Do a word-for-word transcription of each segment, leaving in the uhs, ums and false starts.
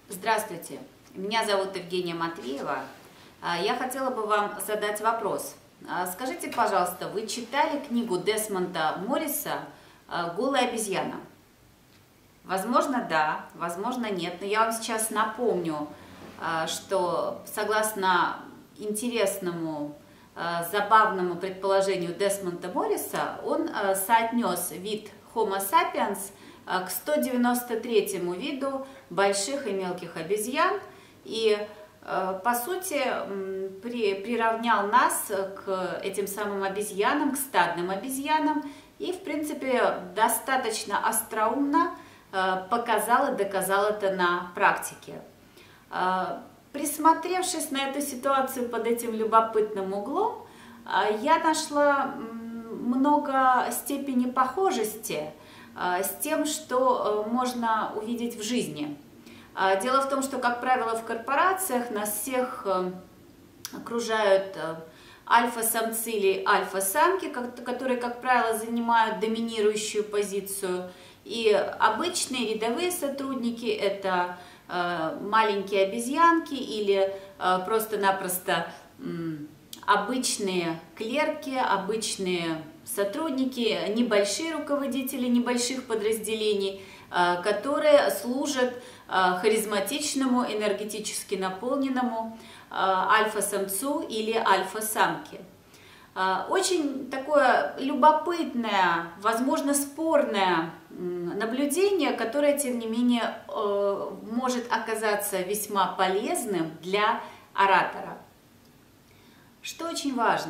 Здравствуйте, меня зовут Евгения Матвеева. Я хотела бы вам задать вопрос. Скажите, пожалуйста, вы читали книгу Десмонда Морриса «Голая обезьяна»? Возможно, да, возможно, нет. Но я вам сейчас напомню, что согласно интересному, забавному предположению Десмонда Морриса, он соотнес вид Homo sapiens к сто девяносто третьему виду больших и мелких обезьян и, по сути, при, приравнял нас к этим самым обезьянам, к стадным обезьянам и, в принципе, достаточно остроумно показал и доказал это на практике. Присмотревшись на эту ситуацию под этим любопытным углом, я нашла много степеней похожести с тем, что можно увидеть в жизни. Дело в том, что, как правило, в корпорациях нас всех окружают альфа-самцы или альфа-самки, которые, как правило, занимают доминирующую позицию. И обычные рядовые сотрудники – это маленькие обезьянки или просто-напросто обычные клерки, обычные сотрудники, небольшие руководители небольших подразделений, которые служат харизматичному, энергетически наполненному альфа-самцу или альфа-самке. Очень такое любопытное, возможно, спорное наблюдение, которое, тем не менее, может оказаться весьма полезным для оратора. Что очень важно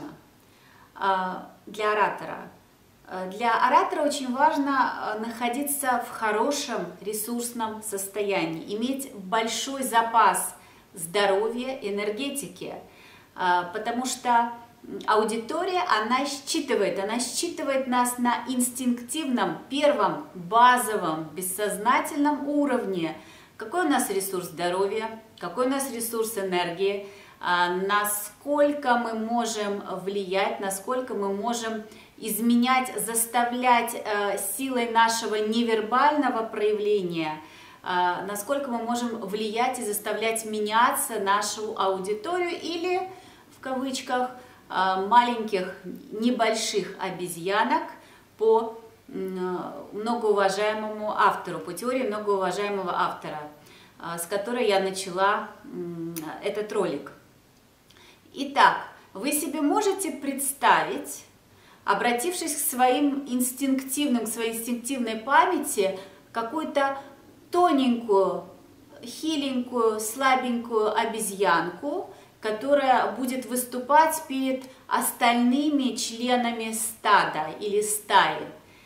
для оратора? Для оратора очень важно находиться в хорошем ресурсном состоянии, иметь большой запас здоровья, энергетики, потому что аудитория, она считывает, она считывает нас на инстинктивном, первом, базовом, бессознательном уровне. Какой у нас ресурс здоровья, какой у нас ресурс энергии, насколько мы можем влиять, насколько мы можем изменять, заставлять силой нашего невербального проявления, насколько мы можем влиять и заставлять меняться нашу аудиторию или, в кавычках, маленьких небольших обезьянок по многоуважаемому автору, по теории многоуважаемого автора, с которой я начала этот ролик. Итак, вы себе можете представить, обратившись к своим инстинктивным, к своей инстинктивной памяти, какую-то тоненькую, хиленькую, слабенькую обезьянку, которая будет выступать перед остальными членами стада или стаи.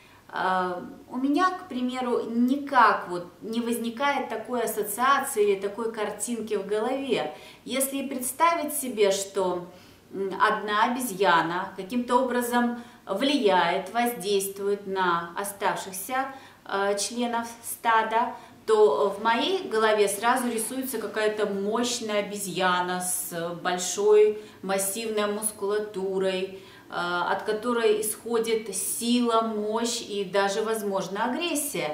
У меня, к примеру, никак вот не возникает такой ассоциации или такой картинки в голове. Если представить себе, что одна обезьяна каким-то образом влияет, воздействует на оставшихся членов стада, то в моей голове сразу рисуется какая-то мощная обезьяна с большой массивной мускулатурой, от которой исходит сила, мощь и даже, возможно, агрессия.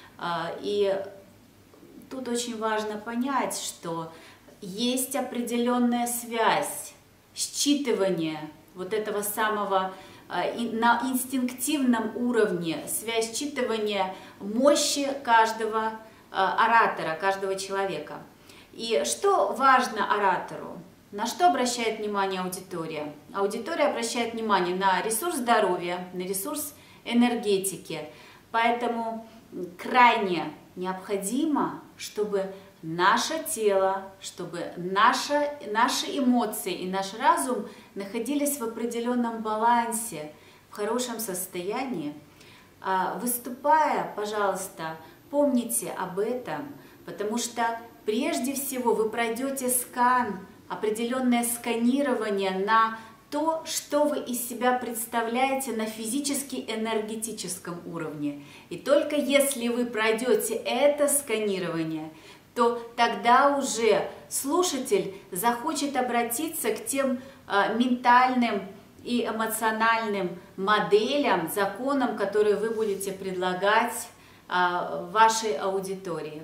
И тут очень важно понять, что есть определенная связь, считывание вот этого самого на инстинктивном уровне, связь считывания мощи каждого оратора, каждого человека. И что важно оратору? На что обращает внимание аудитория? Аудитория обращает внимание на ресурс здоровья, на ресурс энергетики. Поэтому крайне необходимо, чтобы наше тело, чтобы наша, наши эмоции и наш разум находились в определенном балансе, в хорошем состоянии. Выступая, пожалуйста, помните об этом, потому что прежде всего вы пройдете скан, определенное сканирование на то, что вы из себя представляете на физически-энергетическом уровне. И только если вы пройдете это сканирование, то тогда уже слушатель захочет обратиться к тем э, ментальным и эмоциональным моделям, законам, которые вы будете предлагать э, вашей аудитории.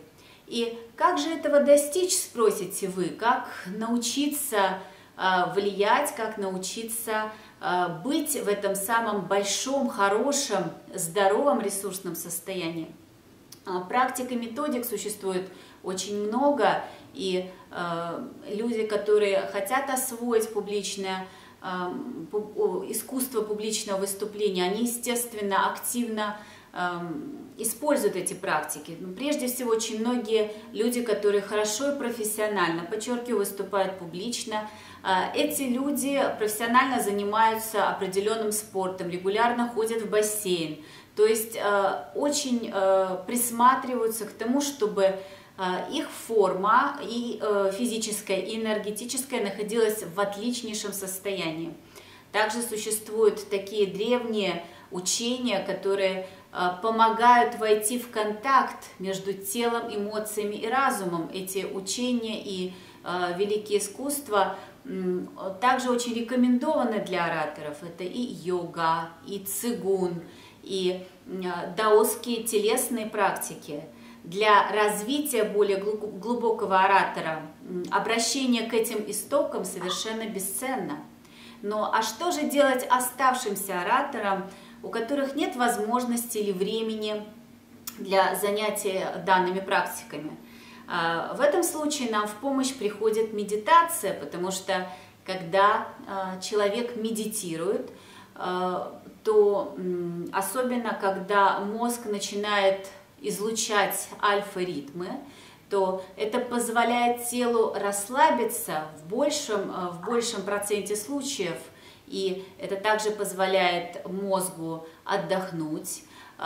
И как же этого достичь, спросите вы? Как научиться влиять, как научиться быть в этом самом большом, хорошем, здоровом ресурсном состоянии? Практик и методик существует очень много, и э, люди, которые хотят освоить публичное э, искусство публичного выступления, они, естественно, активно э, используют эти практики. Но прежде всего, очень многие люди, которые хорошо и профессионально, подчеркиваю, выступают публично, э, эти люди профессионально занимаются определенным спортом, регулярно ходят в бассейн. То есть э, очень э, присматриваются к тому, чтобы э, их форма и э, физическая, и энергетическая находилась в отличнейшем состоянии. Также существуют такие древние учения, которые э, помогают войти в контакт между телом, эмоциями и разумом. Эти учения и э, великие искусства э, также очень рекомендованы для ораторов. Это и йога, и цигун, и даосские телесные практики. Для развития более глубокого оратора обращение к этим истокам совершенно бесценно. Но а что же делать оставшимся ораторам, у которых нет возможности или времени для занятия данными практиками? В этом случае нам в помощь приходит медитация, потому что когда человек медитирует, то особенно когда мозг начинает излучать альфа-ритмы, то это позволяет телу расслабиться в большем, в большем проценте случаев, и это также позволяет мозгу отдохнуть,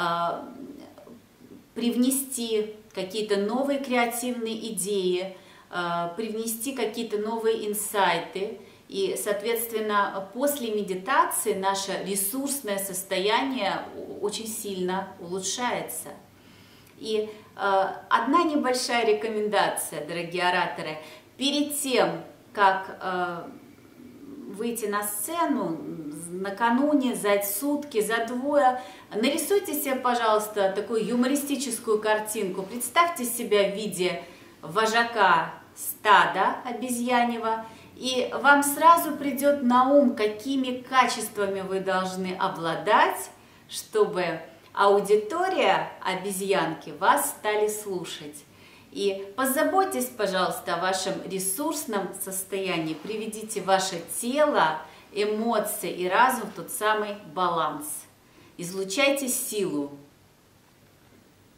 привнести какие-то новые креативные идеи, привнести какие-то новые инсайты. И, соответственно, после медитации наше ресурсное состояние очень сильно улучшается. И э, одна небольшая рекомендация, дорогие ораторы. Перед тем, как э, выйти на сцену, накануне, за сутки, за двое, нарисуйте себе, пожалуйста, такую юмористическую картинку. Представьте себя в виде вожака стада обезьяньего, и вам сразу придет на ум, какими качествами вы должны обладать, чтобы аудитория обезьянки вас стали слушать. И позаботьтесь, пожалуйста, о вашем ресурсном состоянии, приведите ваше тело, эмоции и разум в тот самый баланс. Излучайте силу.